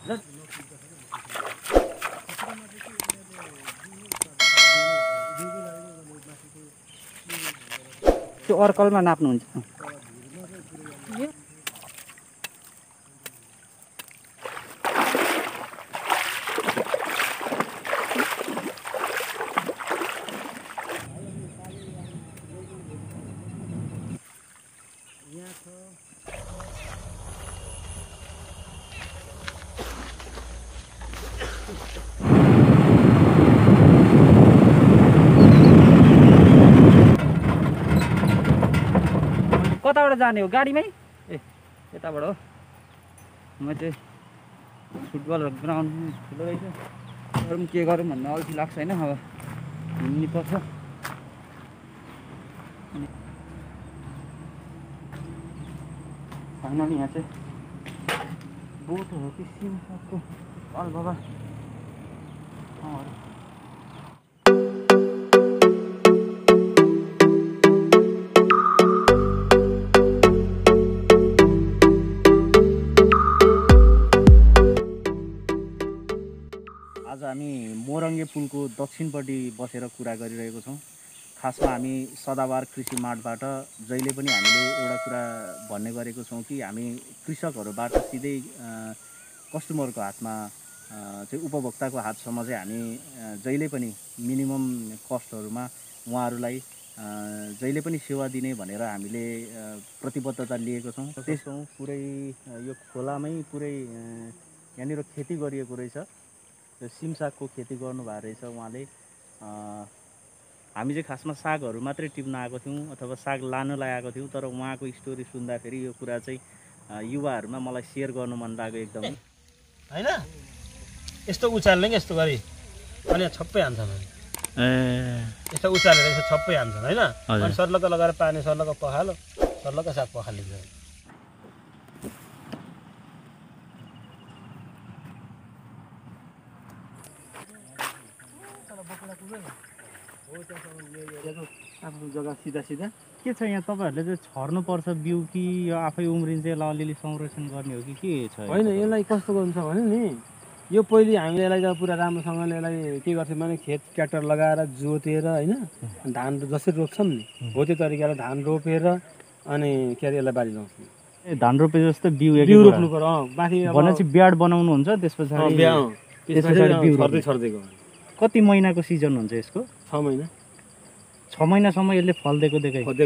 त्यो अर्कलमा नाप्नुहुन्छ? कताबाट जाने हो? गाडीमै? ए यताबाट हो। म चाहिँ फुटबल ग्राउन्ड ठुलो रहेछ, तर पनि के गरौँ भन्ने अल्छी लाग्छ होइन। अब हिँड्नु पर्छ। फाइनली यहाँ चाहिँ बोट हो कि सिमसाको अल बाबा आज हामी मोरङ्गे पुलको दक्षिणपट्टि बसेर कुरा गरिरहेको छौँ। खासमा हामी सदाबहार कृषि मार्टबाट जहिले पनि हामीले एउटा कुरा भन्ने गरेको छौँ कि हामी कृषकहरूबाट सिधै कस्टमरको हातमा चाहिँ उपभोक्ताको हातसम्म चाहिँ हामी जहिले पनि मिनिमम कस्टहरूमा उहाँहरूलाई जहिले पनि सेवा दिने भनेर हामीले प्रतिबद्धता लिएको छौँ। त्यसो पुरै यो खोलामै पुरै यहाँनिर खेती गरिएको रहेछ। सिमसागको खेती गर्नुभएको रहेछ उहाँले। हामी चाहिँ खासमा सागहरू मात्रै टिप्न आएको थियौँ अथवा साग लानलाई आएको थियौँ, तर उहाँको स्टोरी सुन्दाखेरि यो कुरा चाहिँ युवाहरूमा मलाई सेयर गर्नु मन लाग्यो एकदम होइन। यस्तो उचाल्ने कि यस्तो गरी अनि छप्पै हान्छन्। यस्तो उचालेर यस्तो छप्पै हान्छन् होइन। अनि सर्लक्क लगाएर पानी सर्लक्क पखालो सर्लक्क साग पखालिन्छ। आफ्नो जग्गा सिधा सिधा के छ यहाँ? तपाईँहरूले चाहिँ छर्नुपर्छ बिउ कि यो आफै उम्रिन्छ, यसलाई अलिअलि संरक्षण गर्ने हो कि के छ? होइन, यसलाई कस्तो गर्नु छ भने नि, यो पहिले हामीले यसलाई पुरा राम्रोसँगले यसलाई के गर्छौँ भने खेत ट्र्याक्टर लगाएर जोतेर होइन, धान जसरी रोप्छौँ नि हो त्यो तरिकाले धान रोपेर अनि के अरे यसलाई बारी लाउँछौँ। ए धान रोपे जस्तो बिउ रोप्नु पर्यो। बाँकी भनेपछि ब्याड बनाउनु हुन्छ, त्यस पछाडि छर्दै छर्दै गयो। कति महिनाको सिजन हुन्छ यसको? 6 महिना। 6 महिनासम्म यसले फल दिएको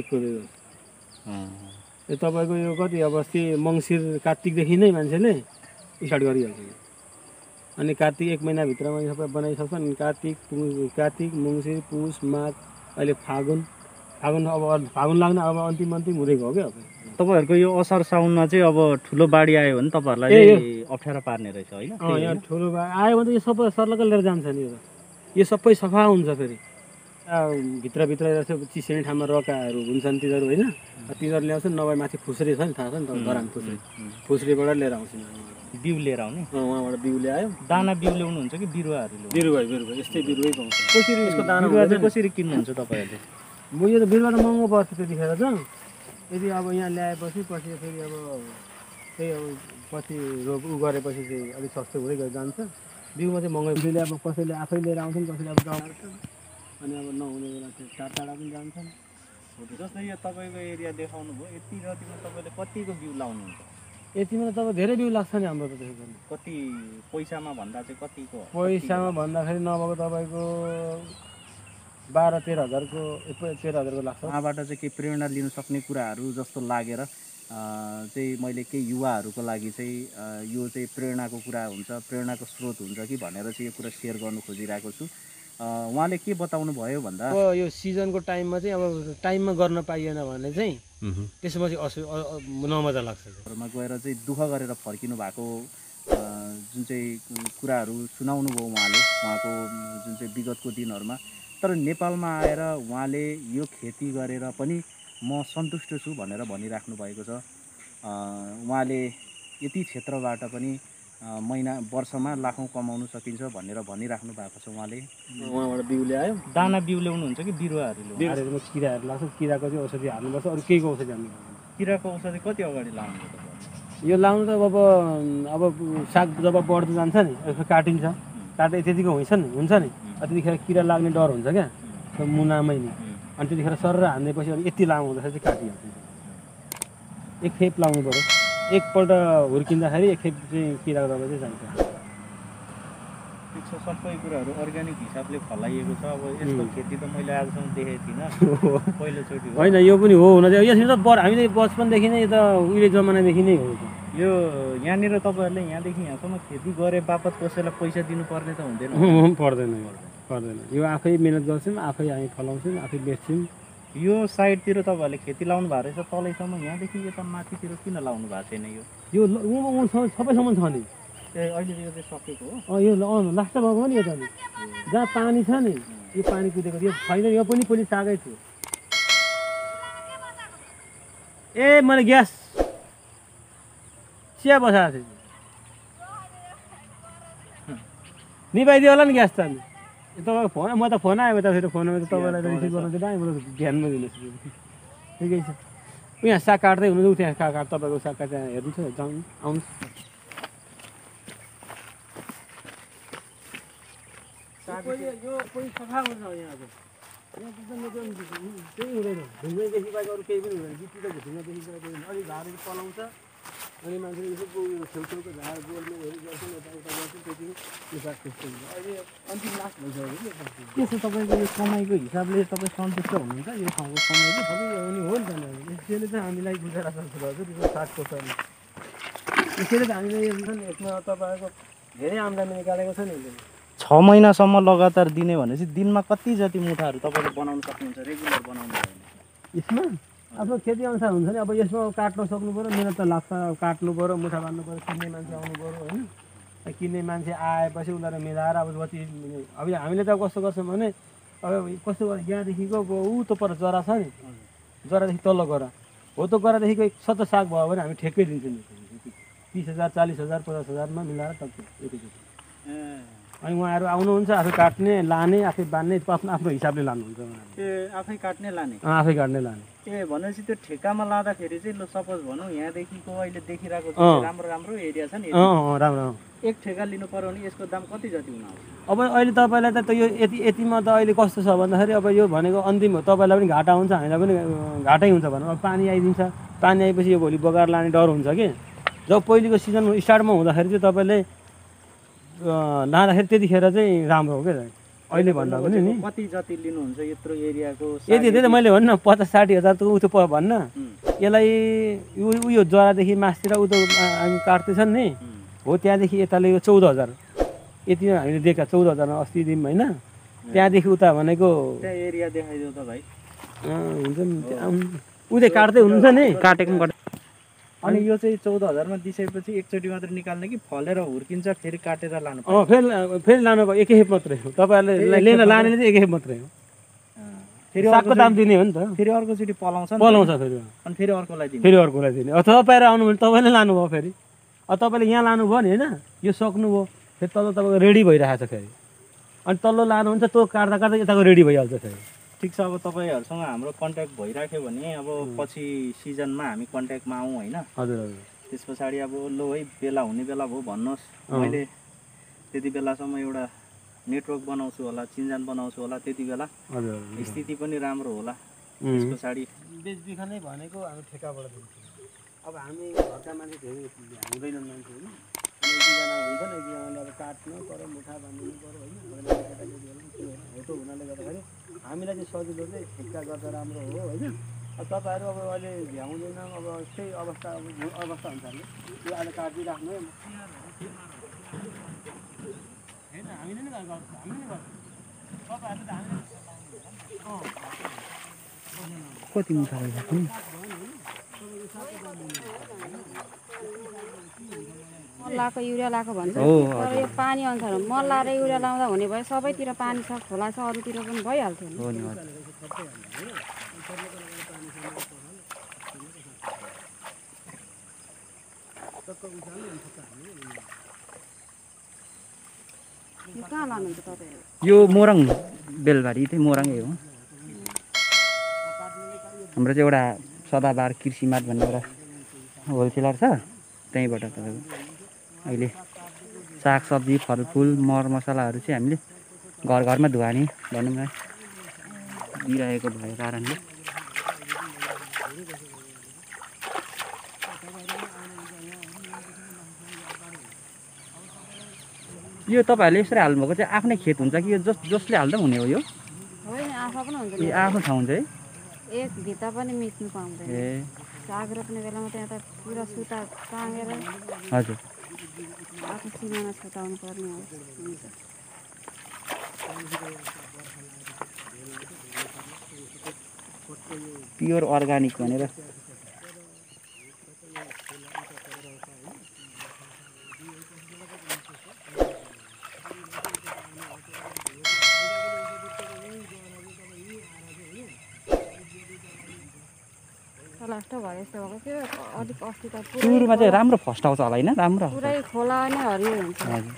यो तपाईँको यो कति अब अस्ति मङ्सिर कार्तिकदेखि नै मान्छेले स्टार्ट गरिहाल्छ। अनि कार्तिक 1 महिनाभित्रमा सबै बनाइसक्छ। अनि कार्तिक मङ्सिर पुस माघ अहिले फागुन अब फागुन लाग्न अब अन्तिम हुँदै गयो क्या। अब तपाईँहरूको यो असार साउनमा चाहिँ अब ठुलो बाढी आयो भने तपाईँहरूलाई अप्ठ्यारो पार्ने रहेछ होइन? यहाँ ठुलो बाढी आयो भने यो सबै सर्लक्क लिएर जान्छ नि। यो सबै सफा हुन्छ। फेरि भित्रभित्र यसो चिस्ने ठाउँमा रकाहरू हुन्छन् तिनीहरू होइन, तिनीहरू ल्याउँछन्। नभए माथि फुस्रे छ नि, थाहा छ नि त, गराम फुस्रेबाट लिएर आउँछन्। बिउ लिएर आउने? उहाँबाट बिउ ल्यायो। दाना बिउ ल्याउनुहुन्छ कि बिरुवाहरू? बिरुवा यस्तै बिरुवै पाउँछ। कसरी यसको दाना चाहिँ कसरी किन्नुहुन्छ तपाईँहरूले? म यो त बिरुवा त महँगो पर्छ त्यतिखेर त। यदि अब यहाँ ल्याएपछि पछि फेरि अब त्यही अब पछि उ गरेपछि चाहिँ अलिक सस्तो हुँदै जान्छ। बिउमा चाहिँ महँगो। त्यसले अब कसैले आफै लिएर आउँछन्, कसैले अब गाउँछन्। अनि अब नहुने बेला चाहिँ टाढा पनि जान्छन्। जस्तै यो तपाईँको एरिया देखाउनु भयो, यति जतिमा तपाईँले कतिको बिउ लाउनुहुन्छ? यतिमा त तपाईँ धेरै बिउ लाग्छ नि हाम्रो त। त्यसो कति पैसामा भन्दा चाहिँ कतिको? पैसामा भन्दाखेरि नभएको तपाईँको 12-13 हजारको 13 हजारको लाग्छ। उहाँबाट चाहिँ केही प्रेरणा लिन सक्ने कुराहरू जस्तो लागेर चाहिँ मैले केही युवाहरूको लागि चाहिँ यो चाहिँ प्रेरणाको कुरा हुन्छ, प्रेरणाको स्रोत हुन्छ कि भनेर चाहिँ यो कुरा सेयर गर्नु खोजिरहेको छु। उहाँले के बताउनु भयो भन्दा अब यो सिजनको टाइममा चाहिँ अब टाइममा गर्न पाइएन भने चाहिँ त्यसमा चाहिँ नमजा लाग्छ। घरमा गएर चाहिँ दुःख गरेर फर्किनु भएको जुन चाहिँ कुराहरू सुनाउनु भयो उहाँको जुन चाहिँ विगतको दिनहरूमा। तर नेपालमा आएर उहाँले यो खेती गरेर पनि म सन्तुष्ट छु भनेर भनिराख्नु भएको छ। उहाँले यति क्षेत्रबाट पनि वर्षमा लाखौँ कमाउन सकिन्छ भनेर भनिराख्नु भएको छ। उहाँबाट बिउ ल्यायो। दाना बिउ ल्याउनुहुन्छ कि बिरुवाहरू ल्याउनुहुन्छ? किराहरू लाग्छ। किराको चाहिँ औषधि हाल्नुपर्छ, अरू केहीको औषधि हाल्नु पर्दैन। किराको औषधि कति अगाडि लाउनुहुन्छ? यो लाउनु त अब साग जब बढ्दै जान्छ नि यसो काटिन्छ काट्दै त्यतिको हुन्छ नि त्यतिखेर किरा लाग्ने डर हुन्छ क्या त्यो मुनामै नि अनि त्यतिखेर सर हान्दैपछि अनि यति लामो हुँदाखेरि चाहिँ काटिहाल्छ एक खेप लाउनु पऱ्यो एकपल्ट हुर्किँदाखेरि एक खेप चाहिँ किराको दबाई चाहिँ चाहिन्छ सबै कुराहरू अर्ग्यानिक हिसाबले फलाइएको छ अब यस्तो खेती त मैले आजसम्म देखेको थिइनँ पहिलोचोटि होइन यो पनि हो हुन चाहिँ यसमा त हामीले बचपनदेखि नै त उहिले जमानादेखि नै हो यो यहाँनिर तपाईँहरूले यहाँदेखि यहाँसम्म खेती गरे बापत कसैलाई पैसा दिनुपर्ने त हुँदैन पर्दैन यो आफै मिहिनेत गर्छौँ आफै हामी फलाउँछौँ आफै बेच्छौँ यो साइडतिर तपाईँहरूले खेती लाउनु भएको रहेछ तलैसम्म यहाँदेखि यता माथितिर किन लाउनु भएको छैन यो सबैसम्म छ नि ए अहिले यो चाहिँ सकेको हो यो लास्ट भएको नि यता नि जहाँ पानी छ नि यो पानी कुदेको यो छैन यो पनि पहिले सागै थियो ए मैले ग्यास चिया बसाएको थिएँ निभाइदियो होला नि ग्यास त अनि तपाईँको फोन म त फोन आयो यता फेरि फोनमा त तपाईँलाई रिसिभ गर्नु चाहिँ दाइ मलाई ध्यानमा दिनुहोस् ठिकै छ यहाँ साग काट्दै हुनु त्यहाँ काट तपाईँको साग त्यहाँ हेर्नु छ जाउँ आउनुहोस् यो कोही सफा हुन्छ यहाँ केही हुँदैन ढुङ्गैदेखि बाहेक अरू केही पनि हुँदैन गिटी त ढुङ्गादेखि बाहेक अलिक झारहरू पलाउँछ अनि मान्छेले यसो छेउछेउको झार गोल्नेहरू गर्छन् यताउता गर्छन् त्यति यो साग त्यस्तो हुन्छ अहिले अन्तिम लास्ट भइसक्यो कि के छ तपाईँको यो कमाइको हिसाबले तपाईँ सन्तुष्ट हुनुहुन्छ यो ठाउँको कमाइको सबै नि हो नि त यसले चाहिँ हामीलाई गुजारा चल्छ हजुर यो सागको छ नि यसैले त हामीले यसमा तपाईँको धेरै आम्दानी निकालेको छ नि 6 महिनासम्म लगातार दिने भनेपछि दिनमा कति जति मुठाहरू तपाईँले बनाउन सक्नुहुन्छ रेगुलर बनाउनु भयो यसमा आफ्नो खेती अनुसार हुन्छ नि अब यसमा काट्न सक्नु पऱ्यो मिहिनेत त लाग्छ काट्नु पऱ्यो मुठा बाँध्नु पऱ्यो किन्ने मान्छे आउनु पऱ्यो होइन किन्ने मान्छे आएपछि उनीहरू मिलाएर अब जति अब हामीले त कस्तो गर्छौँ भने अब कस्तो यहाँदेखिको ऊ त पर जरा छ नि जरादेखि तल्लो गरा हो त गरादेखिको 100 साग भयो भने हामी ठेक्कै दिन्छौँ नि 30,000 40,000 50,000मा मिलाएर टक्कै एकैचोटि अनि उहाँहरू आउनुहुन्छ आफै काट्ने लाने आफै बाँध्ने आफ्नो हिसाबले लानुहुन्छ ए आफै काट्ने लाने आफै काट्ने लाने ए भनेपछि त्यो ठेकामा लाँदाखेरि चाहिँ ल सपोज भनौँ यहाँदेखिको अहिले देखिरहेको राम्रो राम्रो एरिया छ नि राम्रो एक ठेका लिनु पर्यो भने यसको दाम कति जति हुन आउँछ अब अहिले तपाईँलाई त यो यतिमा त अहिले कस्तो छ भन्दाखेरि अब यो भनेको अन्तिम हो तपाईँलाई पनि घाटा हुन्छ हामीलाई पनि घाटै हुन्छ भनौँ अब पानी आइदिन्छ पानी आएपछि यो भोलि बगाएर लाने डर हुन्छ कि जब पहिलेको सिजन स्टार्टमा हुँदाखेरि चाहिँ तपाईँले लाँदाखेरि त्यतिखेर चाहिँ राम्रो हो क्या अहिले भन्दा पनि नि कति जति लिनुहुन्छ यत्रो एरियाको यति त्यही त मैले भन्नु 50-60 हजार त उतो भन्न यसलाई उयो जरादेखि मासतिर उतो हामी काट्दैछन् नि हो त्यहाँदेखि यताले यो 14,000 यति हामीले दिएका 14,000मा अस्ति दिउँ होइन त्यहाँदेखि उता भनेको त्यहाँ एरिया देखाइदियो त भाइ हुन्छ नि उतै काट्दै हुनुहुन्छ नि काटेको अनि यो चाहिँ 14,000मा दिइसकेपछि एकचोटि मात्र निकाल्ने कि फलेर हुर्किन्छ फेरि काटेर लानु फेरि लानु भयो एक खेप मात्रै हो तपाईँहरूले लिन लानेले चाहिँ एक खेप मात्रै हो फेरि सागको दाम दिने हो नि त फेरि अर्कोचोटि पलाउँछ फेरि अनि फेरि अर्कोलाई दिने तपाईँहरू आउनुभयो भने तपाईँले लानुभयो फेरि अब तपाईँले यहाँ लानुभयो नि होइन यो सक्नुभयो फेरि तल तपाईँको रेडी भइरहेको छ फेरि अनि तल्लो लानुहुन्छ त्यो काट्दा काट्दा यताको रेडी भइहाल्छ फेरि ठिक छ अब तपाईँहरूसँग हाम्रो कन्ट्याक्ट भइराख्यो भने अब पछि सिजनमा हामी कन्ट्याक्टमा आउँ होइन हजुर हजुर त्यस पछाडि अब लो है बेला हुने बेला भयो भन्नुहोस् मैले त्यति बेलासम्म एउटा नेटवर्क बनाउँछु होला चिन्जान बनाउँछु होला त्यति बेला स्थिति पनि राम्रो होला त्यस पछाडि बेचबिखनै भनेको हामी ठेकाबाट दिन्छौँ अब हामी घरका मान्छे धेरै हुँदैनन् मान्छे होइन एकजना हुन्छ नि एकजनाले अब काट्नु पऱ्यो मुठा बाँध्नु पऱ्यो होइन हो त हुनाले गर्दाखेरि हामीलाई चाहिँ सजिलो चाहिँ ठेक्का गर्दा राम्रो हो होइन अब तपाईँहरू अब अहिले भ्याउँदैन अब त्यही अवस्था अनुसारले त्यो अहिले काटिदिइराख्नु है होइन हामीले नै गर्छ हामीले नै गर्छ तपाईँहरूले त कति मुठा मल लाएको युरिया लाएको भन्छ तर यो पानी अनुसार मल लाएर युरिया लाउँदा हुने भयो सबैतिर पानी छ खोला छ अरूतिर पनि भइहाल्थ्यो नि कहाँ लानुहुन्छ तपाईँहरू यो मोरङ बेलबारी चाहिँ मोरङै हो हाम्रो चाहिँ एउटा सदाबहार कृषि मार्ट भन्ने एउटा होलसेलर छ त्यहीँबाट तपाईँको अहिले सागसब्जी फलफुल मरमसलाहरू चाहिँ हामीले घरमा धुवानी भनौँ न दिइरहेको भएको कारणले यो तपाईँहरूले यसरी हाल्नुभएको चाहिँ आफ्नै खेत हुन्छ कि यो जसले हाल्दा हुने हो यो होइन आफा पनि हुन्छ ए आफ्नो ठाउँ हुन्छ है एक भित्ता पनि मिच्नु पाउँदैन ए साग रोप्ने बेलामा त्यहाँ त पुरा सुता टाँगेर हजुर आफ्नो सिमाना छुटाउनु पर्ने हो हुन्छ प्योर अर्गानिक भनेर लास्ट भयो यस्तो भएको थियो अलिक अस्ति त सुरुमा चाहिँ राम्रो फर्स्ट आउँछ होला होइन राम्रो पुरै खोला नै हरियो हुन्छ हजुर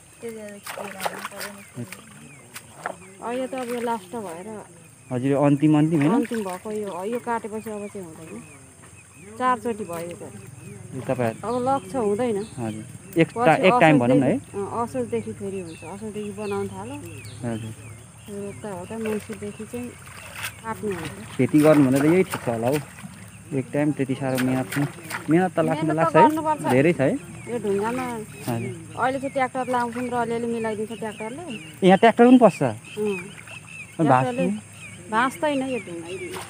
अहिले त अब यो लास्ट भएर हजुर यो अन्तिम होइन अन्तिम भएको यो काटेपछि अब चाहिँ हुँदैन 4 चोटि भयो त तपाईँहरू अब लक्ष्य हुँदैन हजुर एक टाइम भनौँ न है असोजदेखि फेरि हुन्छ असोजदेखि बनाउनु थाल्यो हजुर रोप्दा होता मङ्सिरदेखि चाहिँ काट्नु हुन्छ खेती गर्नु भने त यही ठिक छ होला हौ एक टाइम त्यति साह्रो मिहिनेत त लाग्छ है धेरै छ है यो ढुङ्गामा हजुर अहिले चाहिँ ट्र्याक्टर लाउँछौँ र अलिअलि मिलाइदिन्छ ट्र्याक्टरले यहाँ ट्र्याक्टर पनि पस्छ ट्र्याक्टरले भाँच्दैन यो ढुङ्गा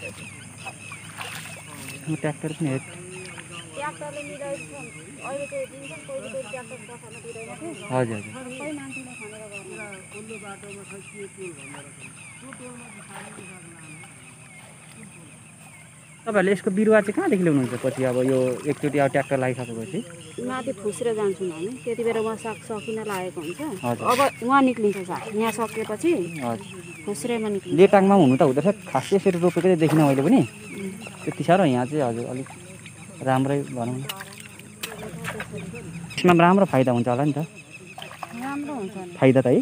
ट्र्याक्टर पनि हेर ट्र्याक्टरले मिलाइदिन्छ अहिले चाहिँ दिन्छ कहिले कहिले ट्र्याक्टर पसाल्न दिँदैन थियो हजुर हजुर सबै मान्छेले खनेर गर्नु तपाईँहरूले यसको बिरुवा चाहिँ कहाँदेखि ल्याउनुहुन्छ पछि अब यो एकचोटि अब ट्र्याक्टर लगाइसकेपछि माथि फुस्रेर जान्छौँ हामी त्यति बेला उहाँ साग सकिन लागेको हुन्छ हजुर अब उहाँ निक्लिन्छ साग यहाँ सकिएपछि हजुर फुस्रेमा निक्लिन्छ लेटाङमा हुनु त हुँदैछ खास यसरी रोपेको चाहिँ देखिनँ मैले पनि त्यति साह्रो यहाँ चाहिँ हजुर अलिक राम्रै भनौँ न यसमा राम्रो फाइदा हुन्छ होला नि त राम्रो हुन्छ फाइदा त है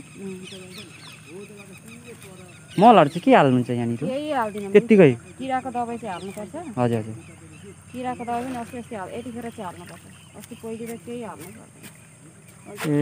मलहरू चाहिँ के हाल्नुहुन्छ यहाँनिर यही हाल्दिनँ त्यत्तिकै किराको दबाई चाहिँ हाल्नुपर्छ हजुर हजुर किराको दबाई पनि अस्ति अस्ति यतिखेर चाहिँ हाल्नुपर्छ अस्ति पहिले त केही हाल्नु पर्दैन ए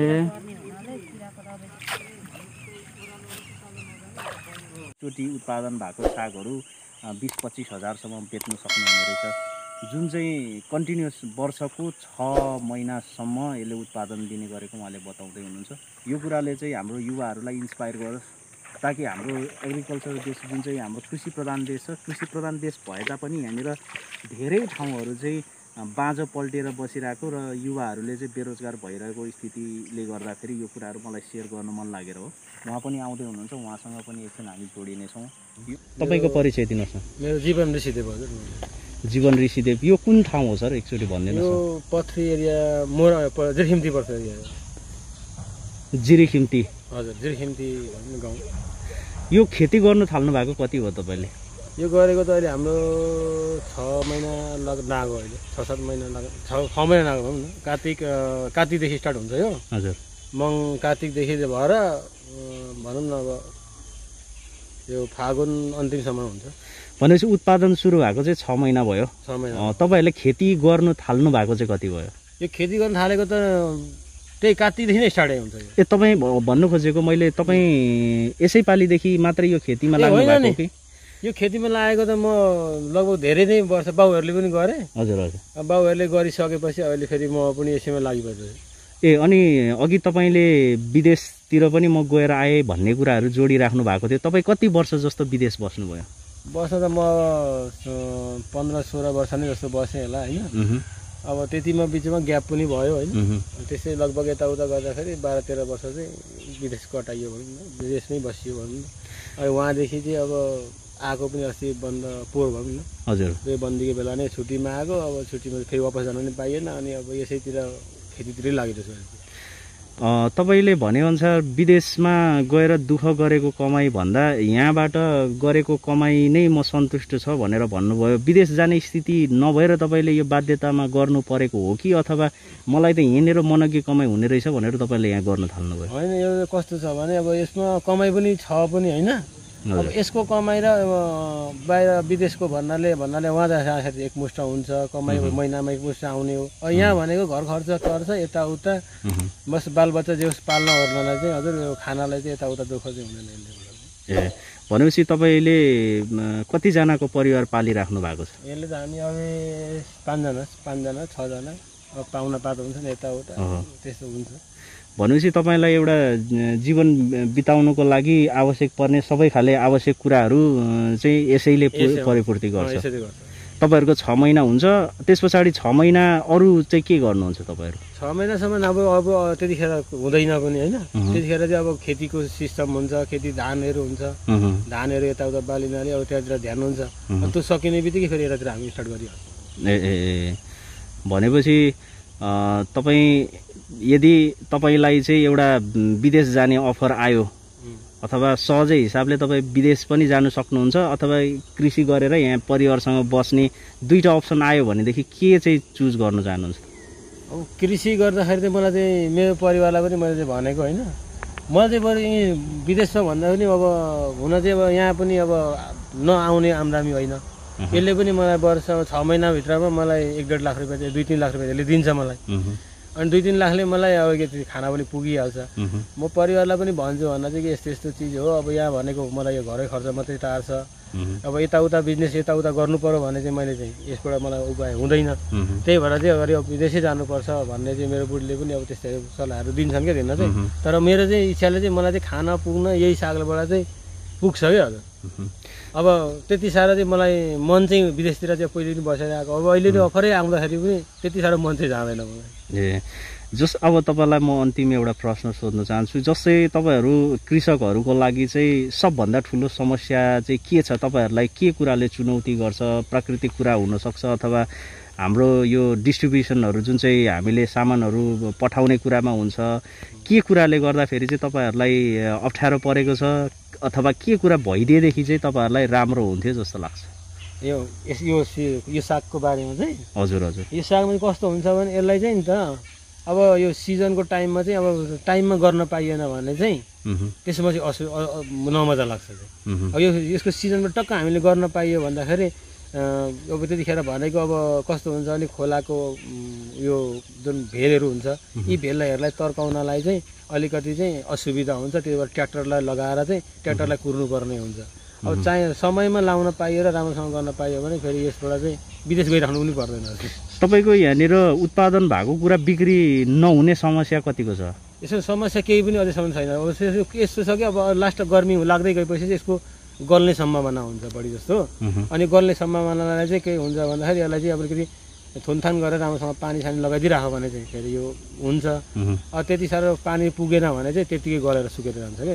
चोटि उत्पादन भएको सागहरू 20-25 हजारसम्म बेच्न सक्नुहुने रहेछ जुन चाहिँ कन्टिन्युस वर्षको 6 महिनासम्म यसले उत्पादन दिने गरेको उहाँले बताउँदै हुनुहुन्छ यो कुराले चाहिँ हाम्रो युवाहरूलाई इन्सपायर गरोस् ताकि हाम्रो एग्रिकल्चर देश जुन चाहिँ हाम्रो कृषि प्रधान देश छ कृषि प्रधान देश भए तापनि यहाँनिर धेरै ठाउँहरू चाहिँ बाँझो पल्टेर बसिरहेको र युवाहरूले चाहिँ बेरोजगार भइरहेको स्थितिले गर्दाखेरि यो कुराहरू मलाई सेयर गर्न मन लागेर हो उहाँ पनि आउँदै हुनुहुन्छ उहाँसँग पनि एकछिन हामी जोडिनेछौँ तपाईँको परिचय दिनुहोस् न मेरो जीवन ऋषिदेव हजुर जीवन ऋषिदेव यो कुन ठाउँ हो सर एकचोटि भनिदिनुहोस् यो पथरी एरिया मोरा जिरखिम्ती पर्छ एरिया जिरिखिम्ती हजुर जिरखिम्ती भन्ने गाउँ यो खेती गर्नु थाल्नु भएको कति हो तपाईँले यो गरेको त अहिले हाम्रो 6 महिना लाग्यो अहिले 6-7 महिना लाग्यो 6 महिना लाग्यो भनौँ न कार्तिकदेखि स्टार्ट हुन्छ यो हजुर कार्तिकदेखि भएर भनौँ न अब यो फागुन अन्तिमसम्म हुन्छ भनेपछि उत्पादन सुरु भएको चाहिँ 6 महिना भयो 6 महिना तपाईँहरूले खेती गर्नु थाल्नु भएको चाहिँ कति भयो यो खेती गर्न थालेको त त्यही कार्तिकदेखि नै स्टार्टै हुन्छ ए तपाईँ भन्नु खोजेको मैले तपाईँ यसै पालिदेखि मात्रै यो खेतीमा लाग्नु भएको कि यो खेतीमा लागेको त म लगभग धेरै नै वर्ष बाउहरूले पनि गरेँ हजुर हजुर बाउहरूले गरिसकेपछि अहिले फेरि म पनि यसैमा लागिपर्छु ए अनि अघि तपाईँले विदेशतिर पनि म गएर आएँ भन्ने कुराहरू जोडिराख्नु भएको थियो तपाईँ कति वर्ष जस्तो विदेश बस्नुभयो बस्न त म 15-16 वर्ष नै जस्तो बसेँ होला होइन अब त्यतिमा बिचमा ग्याप पनि भयो होइन त्यसै लगभग यताउता गर्दाखेरि 12-13 वर्ष चाहिँ विदेश कटाइयो भनौँ न विदेशमै बसियो भनौँ न अब उहाँदेखि चाहिँ अब आएको पनि अस्ति बन्द पोहोर भनौँ न हजुर त्यो बन्दीको बेला नै छुट्टीमा आएको अब छुट्टीमा फेरि वापस जानु पनि पाइएन अनि अब यसैतिर खेतीतिरै लागिरहेको छु तपाईँले भनेअनुसार विदेशमा गएर दुःख गरेको कमाई भन्दा यहाँबाट गरेको कमाई नै म सन्तुष्ट छ भनेर भन्नुभयो विदेश जाने स्थिति नभएर तपाईँले यो बाध्यतामा गर्नु परेको हो कि अथवा मलाई त यहाँनिर मनग्य कमाई हुने रहेछ भनेर तपाईँले यहाँ गर्न थाल्नुभयो होइन यो कस्तो छ भने अब यसमा कमाई पनि छ पनि होइन अब यसको कमाइ र बाहिर विदेशको भन्नाले उहाँ जाँदाखेरि एकमुष्ट हुन्छ कमाइ महिनामा एकमुष्ट आउने हो। यहाँ भनेको घर खर्च टर्छ यताउता बस बालबच्चा जे पाल्न ओर्नलाई चाहिँ हजुर यो खानालाई चाहिँ यताउता दुःख चाहिँ हुँदैन यसले। ए भनेपछि तपाईँले कतिजनाको परिवार पालिराख्नु भएको छ? यसले त हामी अब 5जना 6जना अब पाहुना पात हुन्छ नि यताउता त्यस्तो हुन्छ। भनेपछि तपाईँलाई एउटा जीवन बिताउनुको लागि आवश्यक पर्ने सबै खाले आवश्यक कुराहरू चाहिँ यसैले परिपूर्ति गर्छ। तपाईँहरूको 6 महिना हुन्छ, त्यस पछाडि 6 महिना अरू चाहिँ के गर्नुहुन्छ तपाईँहरू? 6 महिनासम्म अब त्यतिखेर हुँदैन पनि होइन। त्यतिखेर चाहिँ अब खेतीको सिस्टम हुन्छ, खेती धानहरू हुन्छ, धानहरू यताउता बालिनाले अब त्यहाँतिर ध्यान हुन्छ। त्यो सकिने बित्तिकै फेरि यतातिर हामी स्टार्ट गरिहाल्छौँ। ए भनेपछि तपाईँ यदि तपाईँलाई चाहिँ एउटा विदेश जाने अफर आयो अथवा सहजै हिसाबले तपाईँ विदेश पनि जानु सक्नुहुन्छ अथवा कृषि गरेर यहाँ परिवारसँग बस्ने दुईटा अप्सन आयो भनेदेखि के चाहिँ चुज गर्न चाहनुहुन्छ? अब कृषि गर्दाखेरि चाहिँ मलाई चाहिँ मेरो परिवारलाई पनि मैले चाहिँ भनेको होइन, मलाई चाहिँ बरु विदेशमा भन्दा पनि अब हुन चाहिँ अब यहाँ पनि अब नआउने आम्दामी होइन। यसले पनि मलाई वर्ष 6 महिनाभित्रमा मलाई 1-1.5 लाख रुपियाँ चाहिँ 2-3 लाख रुपियाँ दिन्छ मलाई। अनि 2-3 लाखले मलाई अब खाना पनि पुगिहाल्छ। म परिवारलाई पनि भन्छु भन्न चाहिँ कि यस्तो यस्तो चिज हो। अब यहाँ भनेको मलाई यो घरै खर्च मात्रै टार्छ। अब यताउता बिजनेस यताउता गर्नु पर्यो भने चाहिँ मैले चाहिँ यसबाट मलाई उपाय हुँदैन। त्यही भएर चाहिँ अगाडि अब विदेशै जानुपर्छ भन्ने चाहिँ मेरो बुढीले पनि अब त्यस्तै सल्लाहहरू दिन्छन् क्या दिन चाहिँ। तर मेरो चाहिँ इच्छाले चाहिँ मलाई चाहिँ खाना पुग्न यही सागबाट चाहिँ पुग्छ क्या हजुर। अब त्यति साह्रो चाहिँ मलाई मन चाहिँ विदेशतिर चाहिँ पहिले पनि बसेर आएको, अब अहिले चाहिँ अफरै आउँदाखेरि पनि त्यति साह्रो मन चाहिँ जाँदैन मलाई। ए जस अब तपाईँलाई म अन्तिम एउटा प्रश्न सोध्न चाहन्छु। जस्तै तपाईँहरू कृषकहरूको लागि चाहिँ सबभन्दा ठुलो समस्या चाहिँ के छ? तपाईँहरूलाई के कुराले चुनौती गर्छ? प्राकृतिक कुरा हुनसक्छ अथवा हाम्रो यो डिस्ट्रिब्युसनहरू जुन चाहिँ हामीले सामानहरू पठाउने कुरामा हुन्छ, के कुराले गर्दाखेरि चाहिँ तपाईँहरूलाई अप्ठ्यारो परेको छ अथवा के कुरा भइदिएदेखि चाहिँ तपाईँहरूलाई राम्रो हुन्थ्यो जस्तो लाग्छ? यो सागको बारेमा चाहिँ हजुर हजुर यो सागमा कस्तो हुन्छ भने यसलाई चाहिँ नि त अब यो सिजनको टाइममा चाहिँ अब टाइममा गर्न पाइएन भने चाहिँ त्यसमा चाहिँ नमजा लाग्छ चाहिँ। अब यसको सिजनमा टक्क हामीले गर्न पाइयो भन्दाखेरि अब त्यतिखेर भनेको अब कस्तो हुन्छ भने खोलाको यो जुन भेलहरू हुन्छ यी भेलहरूलाई तर्काउनलाई चाहिँ अलिकति चाहिँ असुविधा हुन्छ। त्यही भएर ट्र्याक्टरलाई लगाएर चाहिँ ट्र्याक्टरलाई कुर्नुपर्ने हुन्छ। अब चाहिँ समयमा लाउन पाइयो र राम्रोसँग गर्न पाइयो भने फेरि यसबाट चाहिँ विदेश गइराख्नु पनि पर्दैन। तपाईँको यहाँनिर उत्पादन भएको कुरा बिक्री नहुने समस्या कतिको छ? यसो समस्या केही पनि अझैसम्म छैन। अब यस्तो छ कि अब लास्ट गर्मी लाग्दै गएपछि चाहिँ यसको गल्ने सम्भावना हुन्छ बढी जस्तो। अनि गल्ने सम्भावनालाई चाहिँ के हुन्छ भन्दाखेरि यसलाई चाहिँ अलिकति थुनथान गरेर राम्रोसँग पानी सानी लगाइदिइराख्यो भने चाहिँ फेरि यो हुन्छ। अब त्यति साह्रो पानी पुगेन भने चाहिँ त्यतिकै गलेर सुकेर जान्छ क्या।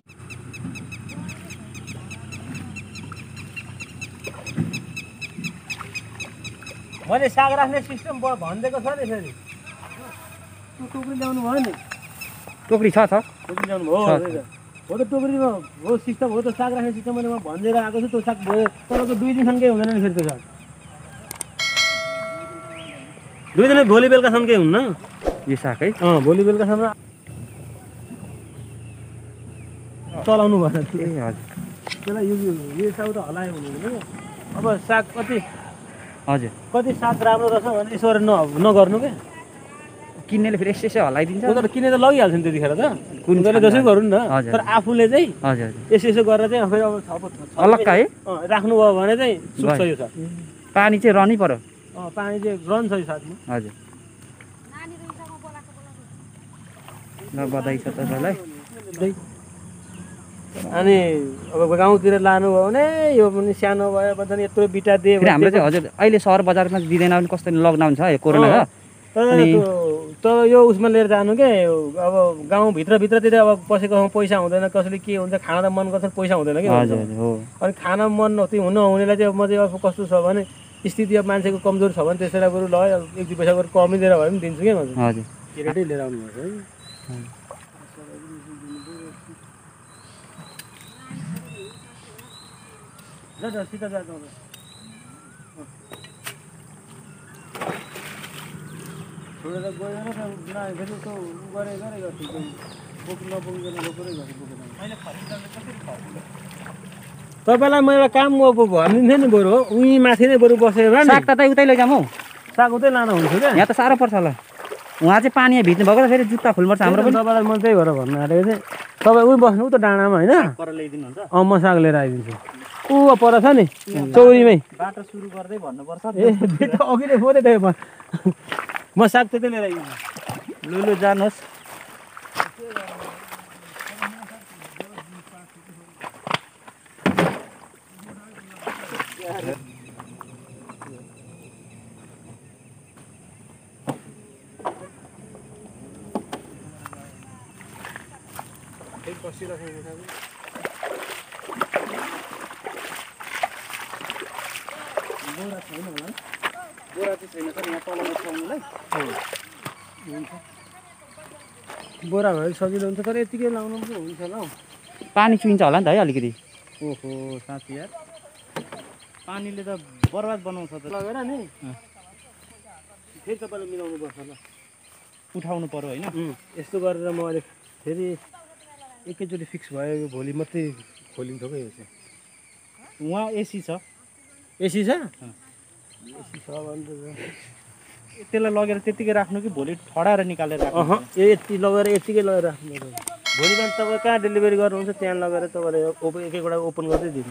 मैले साग राख्ने सिस्टम भनिदिएको छ नि फेरि टोकरी ल्याउनु भयो नि। टोकरी छ टोकरी ल्याउनु भयो हो त टोकरीमा हो सिस्टम हो त साग राख्ने सिस्टम मैले म भनिदिएर आएको छु। त्यो साग भयो तपाईँको 2 दिनसम्म केही हुँदैन नि फेरि त्यो साग 2 दिन भोलि बेलुकासम्म केही हुन्न यो साग है। भोलि बेलुकासम्म चलाउनु भएन। ए हजुर त्यसलाई यो साग त हलायो हुनु। अब साग हजुर कति साग राम्रो रहेछ भने यसो नगर्नु क्या। किन्नेले फेरि यसै हलाइदिन्छ। तर किने त लगिहाल्छ नि त्यतिखेर त कुनले जसै गरौँ न। तर आफूले चाहिँ हजुर यसो गरेर चाहिँ फेरि अब अलग्ग है राख्नुभयो भने चाहिँ सुक्छ यो साग। पानी चाहिँ रहनै पर्यो। पानी चाहिँ रहन्छ यो सागमा। हजुर ल बधाई छ तपाईँलाई। अनि अब गाउँतिर लानुभयो भने यो पनि सानो भयो भने यत्रो बिटा दिए हाम्रो चाहिँ हजुर अहिले सहर बजारमा दिँदैन पनि कस्तो लकडाउन छ यो कोरोना छ। तर यो उसमा लिएर जानु के अब गाउँभित्रतिर अब पसेको पैसा हुँदैन कसैले के हुन्छ खाना त मन गर्छ पैसा हुँदैन कि। अनि खाना मन नहुनेलाई चाहिँ म चाहिँ अब कस्तो छ भने स्थिति अब मान्छेको कमजोर छ भने त्यसैलाई बरु ल 1-2 पैसा बरु कमै दिएर भए पनि दिन्छु क्या म। हजुर केरेटै लिएर आउनुपर्छ है। सिधा जा छोडेर गएर फेरि त्यो गरे गर्छु तपाईँलाई म एउटा काम म भनिदिन्थेँ नि बरु उहीँ माथि नै बरु बसेर नि साग त उतै लैजाउँ हौ साग उतै लाँदा हुन्छ क्या यहाँ त साह्रो पर्छ होला उहाँ चाहिँ पानी भिज्नु भएको र फेरि जुत्ता फुल्नुपर्छ हाम्रो पनि तपाईँलाई म त्यही भएर भन्नु आँटेको थिएँ तपाईँ उहीँ बस्नु त डाँडामा होइन पर ल्याइदिनुहुन्छ म साग लिएर आइदिन्छु ऊ पर छ नि चौरीमै बाटो सुरु गर्दै भन्नुपर्छ ए अघि नै खोज्दै थिएँ म साग त्यतै लिएर आइदिन्छु लु लु जानुहोस् बोरा छैन होला बोरा चाहिँ छैन सर यहाँ तलमा पाउनुलाई बोरा भए सजिलो हुन्छ तर यतिकै लाउनु पनि हुन्छ होला हौ पानी चुइन्छ होला नि त है अलिकति ओहो साँच्ची यार पानीले त बर्बाद बनाउँछ त लगेर नि फेरि तपाईँले मिलाउनु पर्छ ल उठाउनु पर्यो होइन यस्तो गरेर म अहिले फेरि एकैचोटि फिक्स भयो भोलि मात्रै खोलिन्छ क्या यो चाहिँ उहाँ एसी छ एसी छ एसी छ भने त त्यसलाई लगेर त्यतिकै राख्नु कि भोलि ठडाएर निकालेर राख्नु यति लगेर यतिकै लगेर राख्नु भोलि बिहान तपाईँ कहाँ डेलिभरी गर्नुहुन्छ त्यहाँ लगेर तपाईँले एक एकवटा ओपन गर्दै दिनु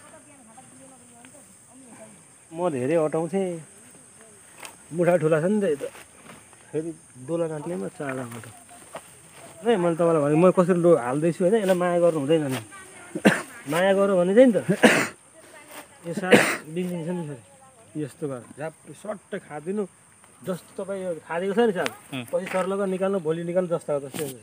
म धेरै हटाउँथेँ मुठा ठुला छ नि त यता फेरि दोला नाट्नेमा चाडा हटाउ है मैले तपाईँलाई भने म कसरी हाल्दैछु होइन यसलाई माया गर्नु हुँदैन नि माया गरौँ भने चाहिँ नि त यो साग बिग्रिन्छ नि फेरि यस्तो गरेर झ्याप्पै सट्टै खादिनु जस्तो तपाईँ यो खाँदेको छ नि साग पछि सर लगाएर निकाल्नु भोलि निकाल्नु जस्ताको जस्तै हुन्छ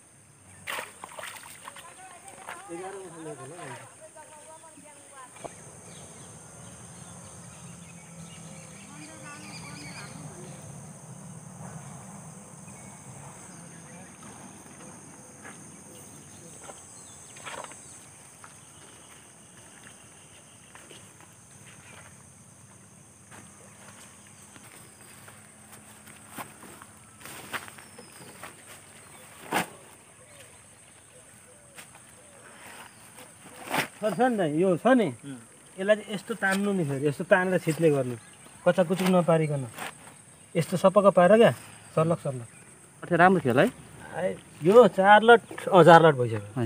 सर छ नि यो छ नि यसलाई चाहिँ यस्तो तान्नु नि फेरि यस्तो तानेर छिट्ने गर्नु कचाकुचुक नपारिकन यस्तो सपक्क पाएर क्या सर्लक सर्लक राम्रो थियो होला है यो 4 लट 4 लट भइसक्यो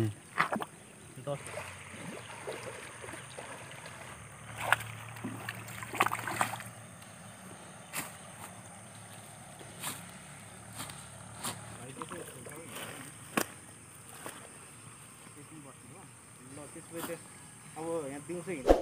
अब यहाँ दिउँसो हिँड्दा